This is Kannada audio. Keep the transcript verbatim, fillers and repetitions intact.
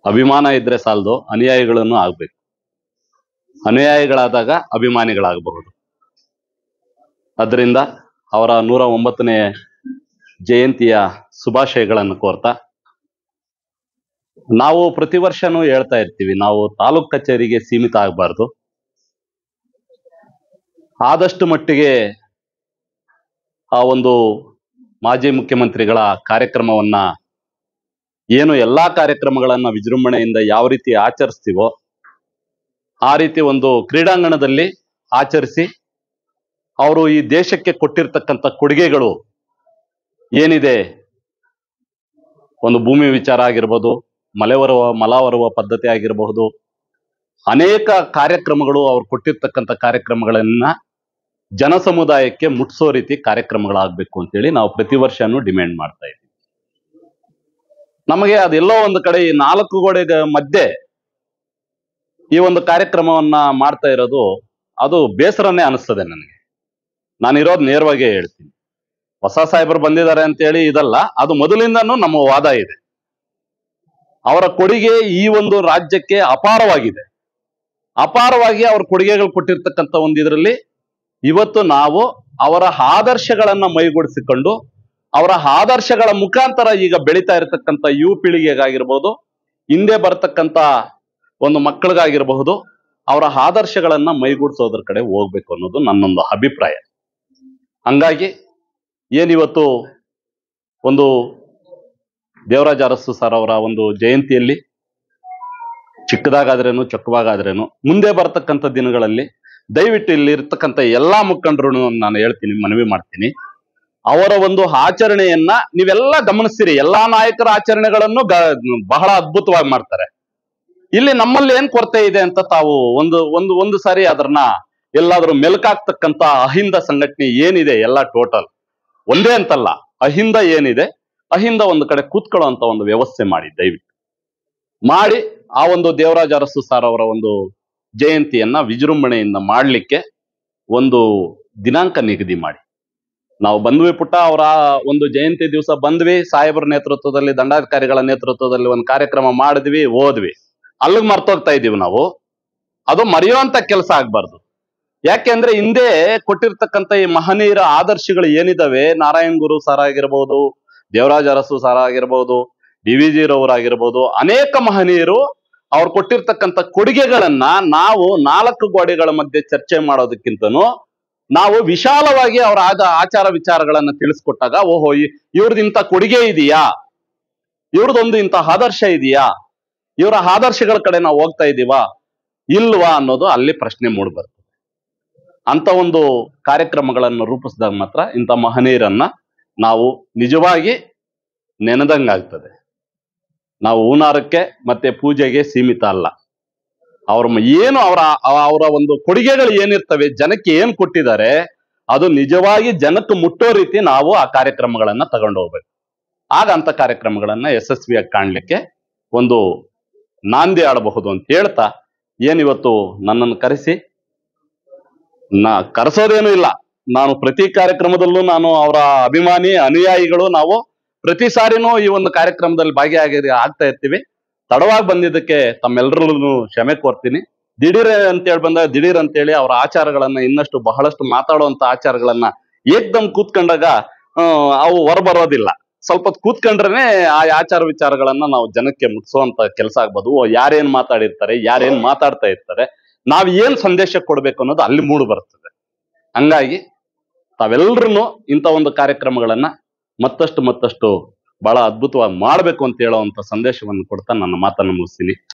ಅಭಿಮಾನ ಇದ್ರೆ ಸಾಲದು, ಅನುಯಾಯಿಗಳನ್ನು ಆಗ್ಬೇಕು. ಅನುಯಾಯಿಗಳಾದಾಗ ಅಭಿಮಾನಿಗಳಾಗಬಹುದು. ಅದರಿಂದ ಅವರ ನೂರ ಒಂಬತ್ತನೇ ಜಯಂತಿಯ ಶುಭಾಶಯಗಳನ್ನು ಕೋರ್ತಾ, ನಾವು ಪ್ರತಿ ವರ್ಷನೂ ಹೇಳ್ತಾ ಇರ್ತೀವಿ, ನಾವು ತಾಲೂಕ್ ಕಚೇರಿಗೆ ಸೀಮಿತ ಆಗಬಾರ್ದು. ಆದಷ್ಟು ಮಟ್ಟಿಗೆ ಆ ಒಂದು ಮಾಜಿ ಮುಖ್ಯಮಂತ್ರಿಗಳ ಕಾರ್ಯಕ್ರಮವನ್ನ, ಏನು ಎಲ್ಲಾ ಕಾರ್ಯಕ್ರಮಗಳನ್ನ ವಿಜೃಂಭಣೆಯಿಂದ ಯಾವ ರೀತಿ ಆಚರಿಸ್ತೀವೋ ಆ ರೀತಿ ಒಂದು ಕ್ರೀಡಾಂಗಣದಲ್ಲಿ ಆಚರಿಸಿ, ಅವರು ಈ ದೇಶಕ್ಕೆ ಕೊಟ್ಟಿರ್ತಕ್ಕಂಥ ಕೊಡುಗೆಗಳು ಏನಿದೆ, ಒಂದು ಭೂಮಿ ವಿಚಾರ ಆಗಿರ್ಬೋದು, ಮಲೆ ಹೊರುವ ಮಲ ಹೊರುವ ಪದ್ಧತಿ ಆಗಿರಬಹುದು, ಅನೇಕ ಕಾರ್ಯಕ್ರಮಗಳು ಅವ್ರು ಕೊಟ್ಟಿರ್ತಕ್ಕಂಥ ಕಾರ್ಯಕ್ರಮಗಳನ್ನ ಜನ ಸಮುದಾಯಕ್ಕೆ ಮುಟ್ಸೋ ರೀತಿ ಕಾರ್ಯಕ್ರಮಗಳಾಗಬೇಕು ಅಂತೇಳಿ ನಾವು ಪ್ರತಿ ವರ್ಷನೂ ಡಿಮ್ಯಾಂಡ್ ಮಾಡ್ತಾ ಇದ್ದೀವಿ. ನಮಗೆ ಅದೆಲ್ಲೋ ಒಂದು ಕಡೆ ಈ ನಾಲ್ಕು ಗೋಡೆಗ ಮಧ್ಯೆ ಈ ಒಂದು ಕಾರ್ಯಕ್ರಮವನ್ನ ಮಾಡ್ತಾ ಇರೋದು ಅದು ಬೇಸರನೇ ಅನಿಸ್ತದೆ ನನಗೆ. ನಾನಿರೋದು ನೇರವಾಗಿ ಹೇಳ್ತೀನಿ. ಹೊಸ ಸಾಹೇಬರು ಬಂದಿದ್ದಾರೆ ಅಂತೇಳಿ ಇದಲ್ಲ, ಅದು ಮೊದಲಿಂದನೂ ನಮ್ಮ ವಾದ ಇದೆ. ಅವರ ಕೊಡುಗೆ ಈ ಒಂದು ರಾಜ್ಯಕ್ಕೆ ಅಪಾರವಾಗಿದೆ. ಅಪಾರವಾಗಿ ಅವ್ರ ಕೊಡುಗೆಗಳು ಕೊಟ್ಟಿರ್ತಕ್ಕಂಥ ಒಂದು ಇದರಲ್ಲಿ ಇವತ್ತು ನಾವು ಅವರ ಆದರ್ಶಗಳನ್ನ ಮೈಗೂಡಿಸಿಕೊಂಡು, ಅವರ ಆದರ್ಶಗಳ ಮುಖಾಂತರ ಈಗ ಬೆಳೀತಾ ಇರತಕ್ಕಂಥ ಯುವ ಪೀಳಿಗೆಗಾಗಿರ್ಬೋದು, ಹಿಂದೆ ಬರತಕ್ಕಂಥ ಒಂದು ಮಕ್ಕಳಿಗಾಗಿರಬಹುದು, ಅವರ ಆದರ್ಶಗಳನ್ನ ಮೈಗೂಡಿಸೋದ್ರ ಕಡೆ ಹೋಗ್ಬೇಕು ಅನ್ನೋದು ನನ್ನೊಂದು ಅಭಿಪ್ರಾಯ. ಹಂಗಾಗಿ ಏನಿವತ್ತು ಒಂದು ದೇವರಾಜ ಅರಸು ಸರ್ ಅವರ ಒಂದು ಜಯಂತಿಯಲ್ಲಿ ಚಿಕ್ಕದಾಗಾದ್ರೇನು ಚೊಕ್ಕವಾಗಾದ್ರೇನು ಮುಂದೆ ಬರತಕ್ಕಂಥ ದಿನಗಳಲ್ಲಿ ದಯವಿಟ್ಟು ಇಲ್ಲಿ ಇರ್ತಕ್ಕಂಥ ಎಲ್ಲಾ ಮುಖಂಡರು ನಾನು ಹೇಳ್ತೀನಿ, ಮನವಿ ಮಾಡ್ತೀನಿ, ಅವರ ಒಂದು ಆಚರಣೆಯನ್ನ ನೀವೆಲ್ಲ ಗಮನಿಸ್ತೀರಿ. ಎಲ್ಲಾ ನಾಯಕರ ಆಚರಣೆಗಳನ್ನು ಬಹಳ ಅದ್ಭುತವಾಗಿ ಮಾಡ್ತಾರೆ. ಇಲ್ಲಿ ನಮ್ಮಲ್ಲಿ ಏನ್ ಕೊರತೆ ಇದೆ ಅಂತ ತಾವು ಒಂದು ಒಂದು ಒಂದು ಸಾರಿ ಅದನ್ನ ಎಲ್ಲಾದ್ರೂ ಮೆಲುಕಾಗ್ತಕ್ಕಂಥ ಅಹಿಂದ ಸಂಘಟನೆ ಏನಿದೆ ಎಲ್ಲ ಟೋಟಲ್ ಒಂದೇ ಅಂತಲ್ಲ, ಅಹಿಂದ ಏನಿದೆ, ಅಹಿಂದ ಒಂದು ಕಡೆ ಕೂತ್ಕೊಳ್ಳೋ ಅಂತ ಒಂದು ವ್ಯವಸ್ಥೆ ಮಾಡಿ, ದಯವಿಟ್ಟು ಮಾಡಿ ಆ ಒಂದು ದೇವರಾಜ ಅರಸು ಸಾರ್ ಅವರ ಒಂದು ಜಯಂತಿಯನ್ನ ವಿಜೃಂಭಣೆಯಿಂದ ಮಾಡ್ಲಿಕ್ಕೆ ಒಂದು ದಿನಾಂಕ ನಿಗದಿ ಮಾಡಿ. ನಾವು ಬಂದ್ವಿ ಪುಟ್ಟ, ಅವರ ಒಂದು ಜಯಂತಿ ದಿವಸ ಬಂದ್ವಿ, ಸಾಹೇಬರ ನೇತೃತ್ವದಲ್ಲಿ, ದಂಡಾಧಿಕಾರಿಗಳ ನೇತೃತ್ವದಲ್ಲಿ ಒಂದು ಕಾರ್ಯಕ್ರಮ ಮಾಡಿದ್ವಿ, ಹೋದ್ವಿ, ಅಲ್ಲಿಗೆ ಮರ್ತೋಗ್ತಾ ಇದೀವಿ ನಾವು. ಅದು ಮರೆಯುವಂತ ಕೆಲಸ ಆಗ್ಬಾರ್ದು. ಯಾಕೆಂದ್ರೆ ಹಿಂದೆ ಕೊಟ್ಟಿರ್ತಕ್ಕಂಥ ಈ ಮಹನೀಯರ ಆದರ್ಶಗಳು ಏನಿದಾವೆ, ನಾರಾಯಣ್ ಗುರು ಸರ್ ಆಗಿರ್ಬೋದು, ದೇವರಾಜ ಅರಸು ಸರ್ ಆಗಿರ್ಬೋದು, ಡಿ ವಿ ಜಿ ರವರಾಗಿರ್ಬೋದು, ಅನೇಕ ಮಹನೀಯರು ಅವ್ರು ಕೊಟ್ಟಿರ್ತಕ್ಕಂಥ ಕೊಡುಗೆಗಳನ್ನ ನಾವು ನಾಲ್ಕು ಗೋಡೆಗಳ ಮಧ್ಯೆ ಚರ್ಚೆ ಮಾಡೋದಕ್ಕಿಂತನೂ ನಾವು ವಿಶಾಲವಾಗಿ ಅವರ ಆದ ಆಚಾರ ವಿಚಾರಗಳನ್ನ ತಿಳಿಸ್ಕೊಟ್ಟಾಗ, ಓಹೋ ಇವ್ರದ್ದು ಇಂಥ ಕೊಡುಗೆ ಇದೆಯಾ, ಇವ್ರದೊಂದು ಇಂಥ ಆದರ್ಶ ಇದೆಯಾ, ಇವರ ಆದರ್ಶಗಳ ಕಡೆ ನಾವು ಹೋಗ್ತಾ ಇದೀವಾ ಇಲ್ವಾ ಅನ್ನೋದು ಅಲ್ಲಿ ಪ್ರಶ್ನೆ ಮೂಡಿ ಬರ್ತದೆ. ಅಂತ ಒಂದು ಕಾರ್ಯಕ್ರಮಗಳನ್ನು ರೂಪಿಸಿದಾಗ ಮಾತ್ರ ಇಂಥ ಮಹನೀಯರನ್ನ ನಾವು ನಿಜವಾಗಿ ನೆನೆದಂಗಾಗ್ತದೆ. ನಾವು ಹೂನಾರಕ್ಕೆ ಮತ್ತೆ ಪೂಜೆಗೆ ಸೀಮಿತ ಅಲ್ಲ. ಅವ್ರ ಏನು ಅವರ ಅವರ ಒಂದು ಕೊಡುಗೆಗಳು ಏನಿರ್ತವೆ, ಜನಕ್ಕೆ ಏನ್ ಕೊಟ್ಟಿದ್ದಾರೆ, ಅದು ನಿಜವಾಗಿ ಜನಕ್ಕೆ ಮುಟ್ಟೋ ರೀತಿ ನಾವು ಆ ಕಾರ್ಯಕ್ರಮಗಳನ್ನ ತಗೊಂಡು ಹೋಗ್ಬೇಕು. ಆಗ ಅಂತ ಕಾರ್ಯಕ್ರಮಗಳನ್ನ ಯಶಸ್ವಿಯಾಗಿ ಕಾಣ್ಲಿಕ್ಕೆ ಒಂದು ನಾಂದಿ ಆಡಬಹುದು ಅಂತ ಹೇಳ್ತಾ, ಏನಿವತ್ತು ನನ್ನನ್ನು ಕರೆಸಿ, ನಾ ಕರೆಸೋದೇನು ಇಲ್ಲ, ನಾನು ಪ್ರತಿ ಕಾರ್ಯಕ್ರಮದಲ್ಲೂ ನಾನು ಅವರ ಅಭಿಮಾನಿ ಅನುಯಾಯಿಗಳು, ನಾವು ಪ್ರತಿ ಸಾರಿನೂ ಈ ಒಂದು ಕಾರ್ಯಕ್ರಮದಲ್ಲಿ ಭಾಗಿಯಾಗಿ ಆಗ್ತಾ ಇರ್ತೀವಿ. ತಡವಾಗಿ ಬಂದಿದ್ದಕ್ಕೆ ತಮ್ಮೆಲ್ಲರೂ ಕ್ಷಮೆ ಕೋರ್ತೀನಿ. ದಿಢೀರ್ ಅಂತೇಳಿ ಬಂದಾಗ ದಿಢೀರ್ ಅಂತೇಳಿ ಅವರ ಆಚಾರಗಳನ್ನ ಇನ್ನಷ್ಟು ಬಹಳಷ್ಟು ಮಾತಾಡುವಂತ ಆಚಾರಗಳನ್ನ ಏಕ್ದಮ್ ಕೂತ್ಕೊಂಡಾಗ ಅವು ಹೊರಬರೋದಿಲ್ಲ. ಸ್ವಲ್ಪ ಕೂತ್ಕೊಂಡ್ರೆ ಆ ಆಚಾರ ವಿಚಾರಗಳನ್ನ ನಾವು ಜನಕ್ಕೆ ಮುಟ್ಸುವಂತ ಕೆಲಸ ಆಗ್ಬೋದು. ಯಾರೇನ್ ಮಾತಾಡಿರ್ತಾರೆ, ಯಾರೇನ್ ಮಾತಾಡ್ತಾ ಇರ್ತಾರೆ, ನಾವ್ ಏನ್ ಸಂದೇಶ ಕೊಡ್ಬೇಕು ಅನ್ನೋದು ಅಲ್ಲಿ ಮೂಡು ಬರ್ತದೆ. ಹಂಗಾಗಿ ತಾವೆಲ್ಲರೂ ಇಂಥ ಒಂದು ಕಾರ್ಯಕ್ರಮಗಳನ್ನ ಮತ್ತಷ್ಟು ಮತ್ತಷ್ಟು ಬಹಳ ಅದ್ಭುತವಾಗಿ ಮಾಡ್ಬೇಕು ಅಂತ ಹೇಳುವಂತ ಸಂದೇಶವನ್ನು ಕೊಡ್ತಾ ನನ್ನ ಮಾತನ್ನು ಮುಗಿಸ್ತೀನಿ.